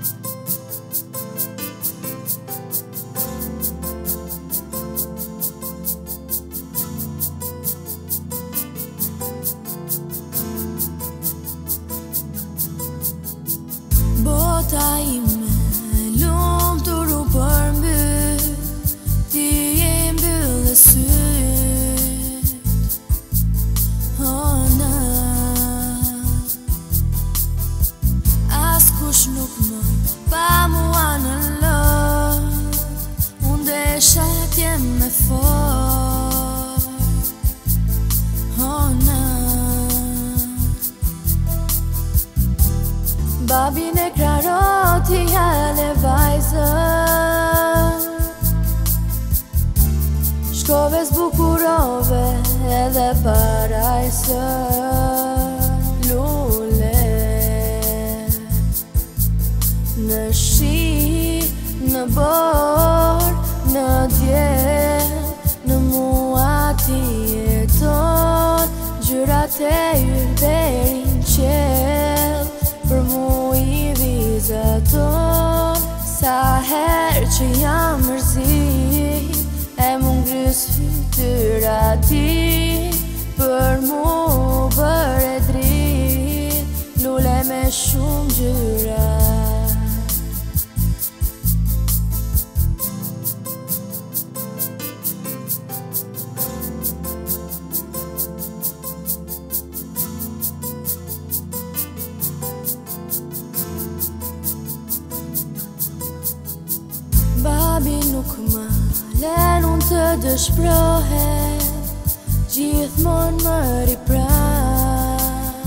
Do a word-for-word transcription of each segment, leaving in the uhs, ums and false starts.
Bota ime lumë të ru për mby, ti e mbyllë syt. Oh, na askush nuk më pa mua në lot, unë desha t'jem me fort. Oh, na babin e kraroti hale vajzën, shkove zbukurove edhe parajsën. Lule në shi, në bor, në djel, në mua ti jeton, gjyrat e yrë derin qel, për mu i vizaton. Sa her që jam mërzit, e mu ngrys fytyra ti, për mu bër e drit, lule me shumë gjyra. Babi nuk më len unë të dëshprohet, gjithmon më ripran.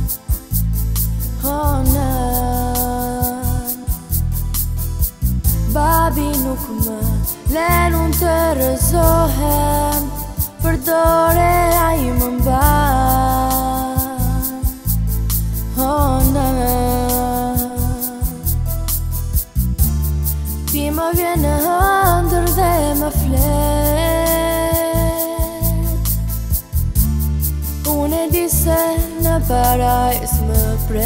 Oh, nan babi nuk më len unë të rëzohem, për dore a i më mban. Oh, nan ti më vjen në hëndër dhe më flet, unë e di se në parajs më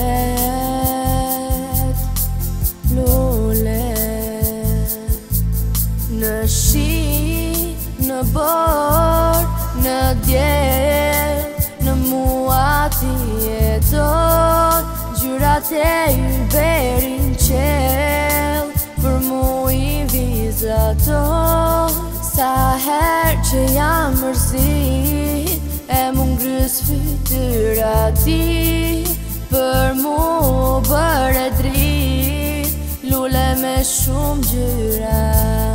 pret. Lule në shi, në bor, në djel, në mua ti jeton, gjyrat e yrë berin qel, për mu i vizaton. Sa her që jam mërzit, e mu ngrys fytyra ti, për mu bër e drit, lule me shumë gjyra.